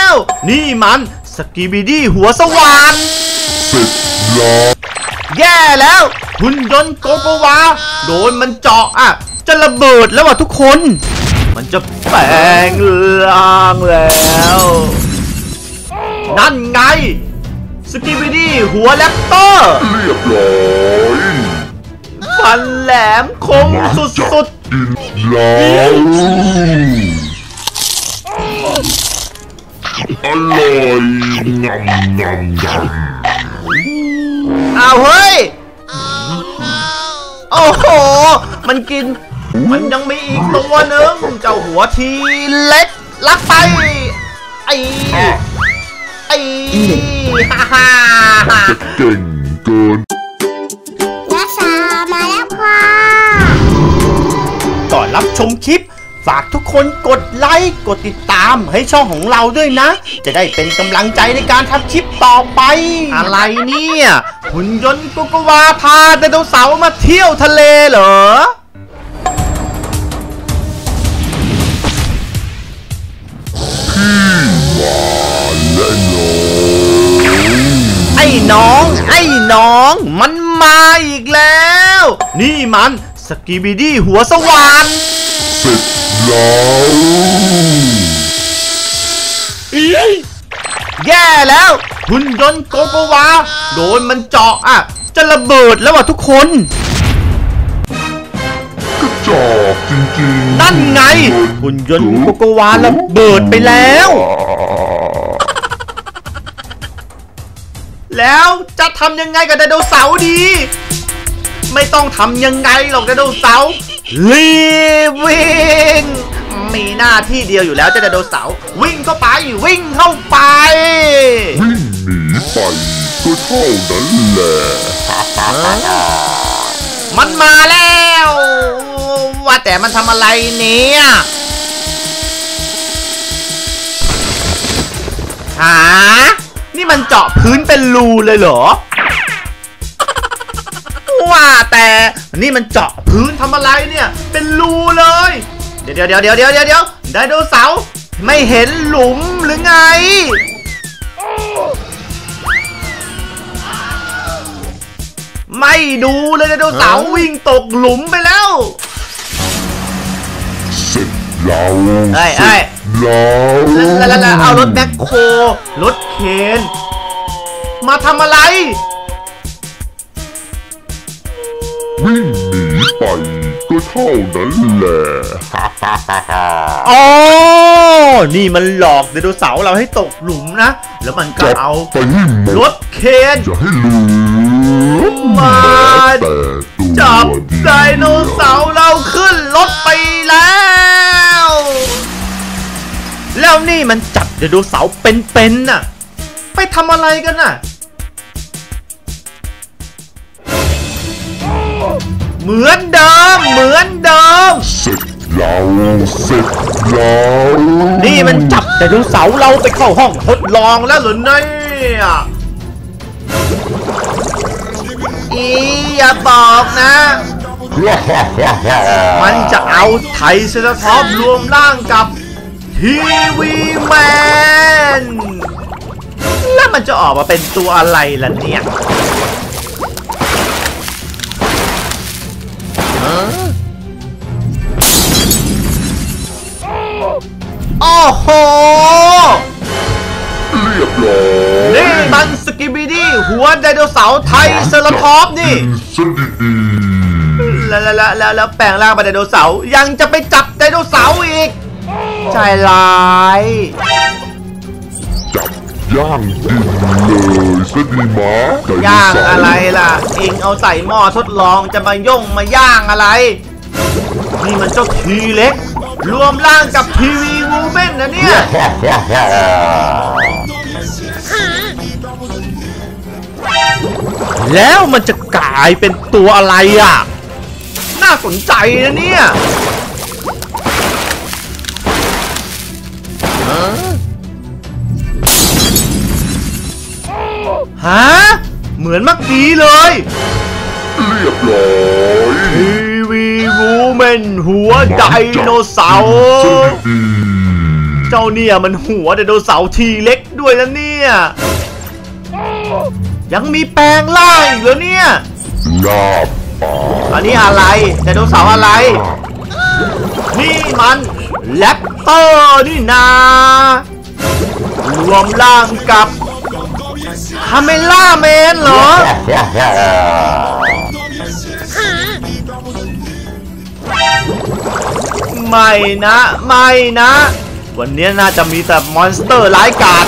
แล้วนี่มันสกิบิดี้หัวสว่านเสร็จแล้วแย่แล้วหุ่นยนต์โกโกวาโดนมันเจาะจะระเบิดแล้วทุกคนมันจะแปลงร่างแล้วนั่นไงสกิบิดี้หัวแรปเตอร์เรียบร้อยฟันแหลมคมสุดๆแล้วอร่อยงำเอาเฮ้ยโอ้โหมันกินมันยังมีอีกตัวหนึ่งเจ้าหัวทีเล็กลักไปไอ้ฮ่าเก่งเกินนักษามาแล้วค่ะก่อนรับชมคลิปฝากทุกคนกดไลค์กดติดตามให้ช่องของเราด้วยนะจะได้เป็นกำลังใจในการทำคลิปต่อไปอะไรเนี่ยหุ่นยนต์โกโกวาพาไดโนเสาร์มาเที่ยวทะเลเหรอไอ้น้องมันมาอีกแล้วนี่มันสกิบิดี้หัวสว่านเสร็จแล้วแย่แล้วหุ่นยนต์โกโกวาโดนมันเจาะจะระเบิดแล้วทุกคนกระจอกจริงๆนั่นไงหุ่นยนต์โกโกวาระเบิดไปแล้วแล้วจะทำยังไงกับไดโนเสาร์ดีไม่ต้องทำยังไงหรอกไดโนเสาร์รีบวิ่งมีหน้าที่เดียวอยู่แล้วเจ้าไดโนเสาร์วิ่งเข้าไปวิ่งเข้าไปวิ่งหนีไปก็เท่านั้นแหละมันมาแล้วว่าแต่มันทำอะไรเนี่ยนี่มันเจาะพื้นเป็นรูเลยเหรอว่าแต่นี่มันเจาะพื้นทำอะไรเนี่ยเป็นรูเลยเดี๋ยวไดโนเสาร์ไม่เห็นหลุมหรือไงไม่ดูเลยไดโนเสาร์วิ่งตกหลุมไปแล้วเสร็จแล้วแล้วเอารถแบ็คโครถเคนมาทำอะไรวิ่งหนีไปก็เท่านั้นแหละอ๋อนี่มันหลอกไดโนเสาร์เราให้ตกหลุมนะแล้วมันก็เอารถเคนจะให้ลืมมาจับไดโนเสาร์เราขึ้นรถไปแล้วนี่มันจับไดโนเสาร์เป็นๆน่ะไปทำอะไรกันน่ะเหมือนเดิมเสร็จแล้วนี่มันจับไดโนเสาร์เราไปเข้าห้องทดลองแล้วเหรอเนี่ยอย่าบอกนะมันจะเอาไทรเซราทอปส์รวมร่างกับทีวีแมนแล้วมันจะออกมาเป็นตัวอะไรล่ะเนี่ยโอ้โหเรียบร้อยนี่มันสกิบิดี้หัวไดโนเสาร์ไทรเซราทอปส์นี่แล้วแปลงร่างเป็นไดโนเสาร์ยังจะไปจับไดโนเสาร์อีกใจร้ายจับย่างกินเลยซะดีมะย่างอะไรล่ะเองเอาใส่หม้อทดลองจะมาย่างอะไรนี่มันเจ้าทีเล็กรวมร่างกับทีวีวูแมนนะเนี่ยแล้วมันจะกลายเป็นตัวอะไรน่าสนใจนะเนี่ยเหมือนเมื่อกี้เลยเรียบร้อยทีวีวูแมนหัวไดโนเสาร์เจ้าเนี่ยมันหัวไดโนเสาร์ทีเล็กด้วยนะเนี่ยยังมีแปลงร่างอีกเหรอเนี่ยลาบปากอันนี้อะไรไดโนเสาร์อะไรนี่มันแรปเตอร์นี่นารวมร่างกับคาเมล่าแมนเหรอไม่นะไม่นะวันนี้น่าจะมีแต่มอนสเตอร์ร้ายกาจ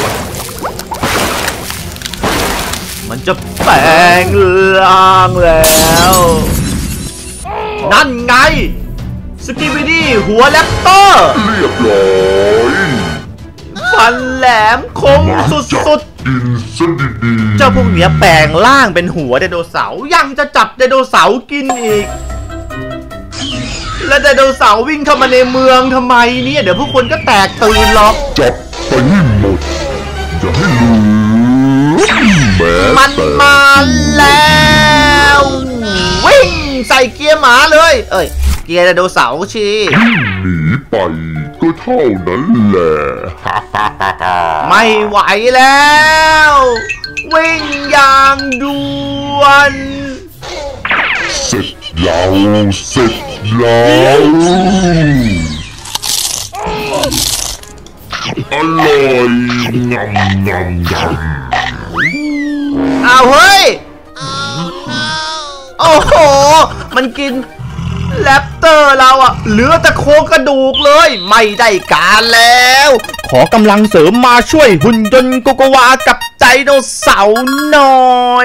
มันจะแปลงร่างแล้วนั่นไงสกิบิดี้หัวแรปเตอร์เรียบร้อยฟันแหลมคมสุดกินซะดีๆๆเจ้าพวกเนี้ยแปลงร่างเป็นหัวไดโนเสาร์ยังจะจับไดโนเสาร์กินอีกและไดโนเสาร์วิ่งเข้ามาในเมืองทำไมเนี่ยเดี๋ยวพวกคนก็แตกตื่นหรอกจับไปให้หมดอย่าให้เหลือแม้มันแต่มาแล้ววิ่งใส่เกียร์หมาเลยเอ้ยเกียร์ไดโนเสาร์ชีหนีไปก็เท่านั้นแหละไม่ไหวแล้ว วิ่งอย่างด่วนเสร็จแล้วเสร็จแล้วอร่อยงำงำงำอ้าวเฮ้ยโอ้โหมันกินแรปเตอร์เราอะเหลือแต่โครงกระดูกเลยไม่ได้การแล้ว ขอกำลังเสริมมาช่วยหุ่นยนต์โกโกวากับไดโนเสาร์หน่อย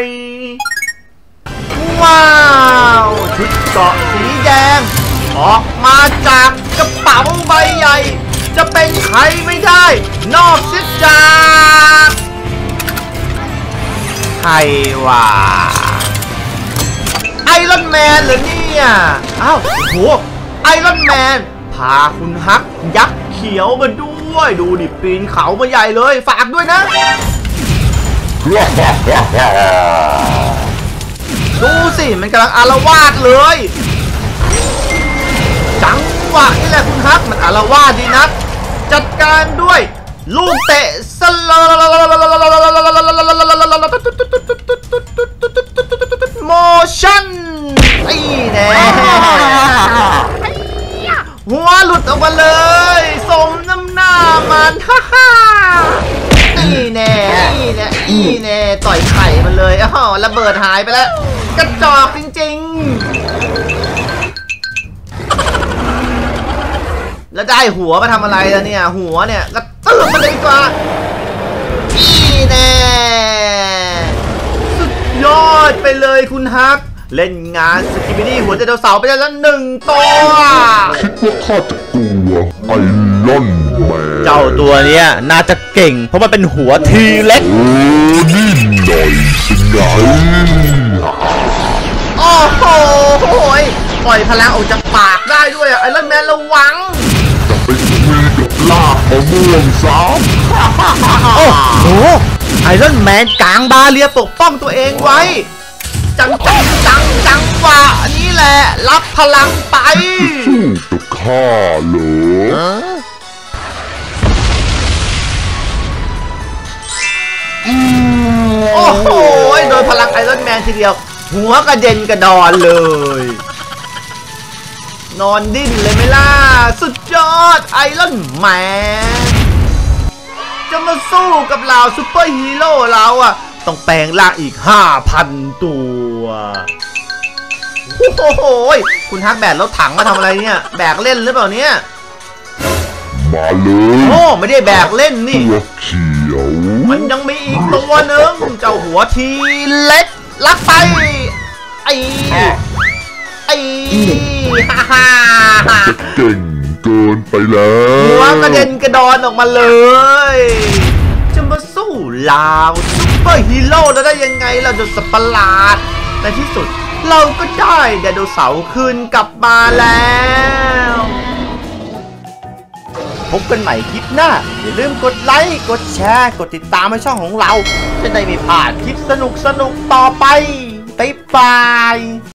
ว้าวชุดเกราะสีแดงออกมาจากกระเป๋าใบใหญ่จะเป็นใครไม่ได้นอกเสียจากใครวะไอรอนแมนเหรอเนี่ยอ้าวโหไอรอนแมนพาคุณฮักยักษ์เขียวมาด้วยดูดิปีนเขามาใหญ่เลยฝากด้วยนะดูสิมันกำลังอาละวาดเลยจังหวะนี่แหละคุณฮักมันอาละวาดดีนักจัดการด้วยลูกเตะสลอโมชั่นไอ้แน่หัวหลุดออกมาเลยสมน้ำหน้ามันฮ่าฮ่านี่แน่นี่แน่นี่แน่ต่อยไข่มันเลยอ้าวระเบิดหายไปแล้วกระจอกจริงๆแล้วได้หัวมาทำอะไรล่ะเนี่ยหัวเนี่ยก็ตื่นมาเลยดีกว่านี่แน่สุดยอดไปเลยคุณฮักเล่นงานสกิบิดี้หัวไดโนเสาร์ไปได้แล้ว1 ตัวคิดว่าข้าจะกลัวไอรอนแมนเจ้าตัวเนี้ยน่าจะเก่งเพราะมันเป็นหัวทีเล็กโอ้นี่หน่อยสิไงโอ้โหปล่อยพลังออกจากปากได้ด้วยไอรอนแมนระวังจะไปคุยกับลากมะม่วงสาวโอ้โหไอรอนแมนกลางบาเรียปกป้องตัวเองไว้จังหวะนี้แหละรับพลังไปสู้กับข้าเหรอโอ้โหโดนพลังไอรอนแมนทีเดียวหัวกระเด็นกระดอนเลย นอนดิ้นเลยไหมล่ะสุดยอดไอรอนแมนจะมาสู้กับเหล่าซูเปอร์ฮีโร่เราอะต้องแปลงร่างอีก 5,000 ตัวโอ้โหคุณฮักแบกรถถังมาทำอะไรเนี่ยแบกเล่นหรือเปล่าเนี่ยมาเลยโอ้ไม่ได้แบกเล่นนี่ตัวเขียวมันยังมีอีกตัวหนึ่งเจ้าหัวทีเล็กลักไปไอ้ฮ่าฮ่าจะเก่งเกินไปแล้วหัวกระเด็นกระดอนออกมาเลยจะมาสู้ลาวซุปเปอร์ฮีโร่แล้วได้ยังไงเราจะสัตว์ประหลาดในที่สุดเราก็ได้ไดโนเสาร์คืนกลับมาแล้วพบกันใหม่คลิปหน้าอย่าลืมกดไลค์กดแชร์กดติดตามให้ช่องของเราจะได้ไม่พลาดคลิปสนุกต่อไปบ๊ายบาย